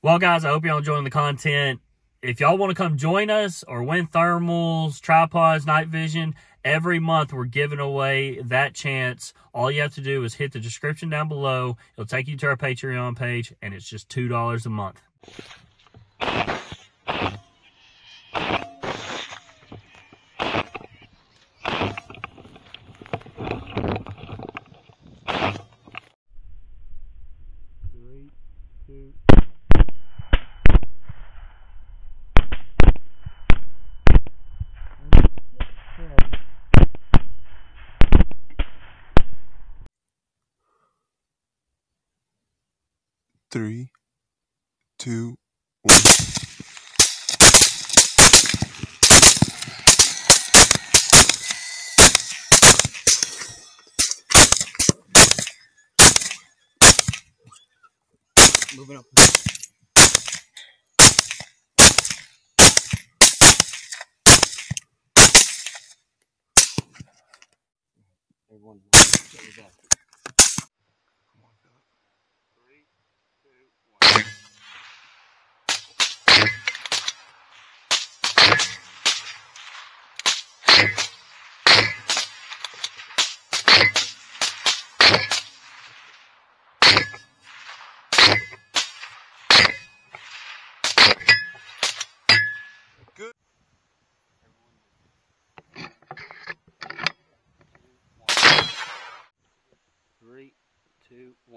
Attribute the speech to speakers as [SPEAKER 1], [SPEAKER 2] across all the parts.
[SPEAKER 1] Well, guys, I hope y'all enjoying the content. If y'all want to come join us or win thermals, tripods, night vision, every month we're giving away that chance. All you have to do is hit the description down below. It'll take you to our Patreon page, and it's just $2 a month.
[SPEAKER 2] Three, two, one.
[SPEAKER 1] Moving up. Everyone, there we go. 3, 2, 1.
[SPEAKER 2] Good.
[SPEAKER 1] 3, 2, 1.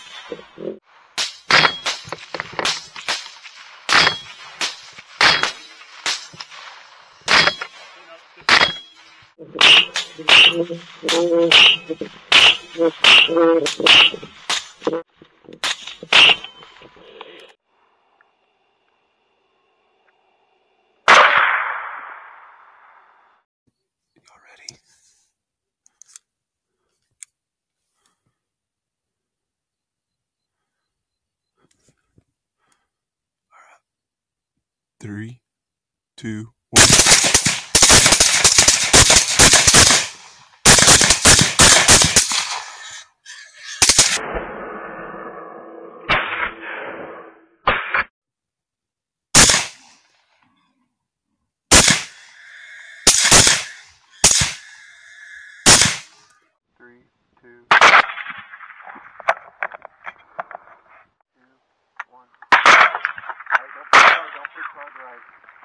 [SPEAKER 2] Y'all ready? All right. 3, 2, 1. Three, two, 2, 1. Alright, don't push hard right.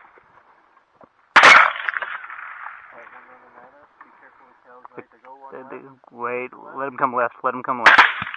[SPEAKER 2] Alright, one running at us. Be careful with tails right. They go one way.
[SPEAKER 1] Wait, let him come left. Let him come left.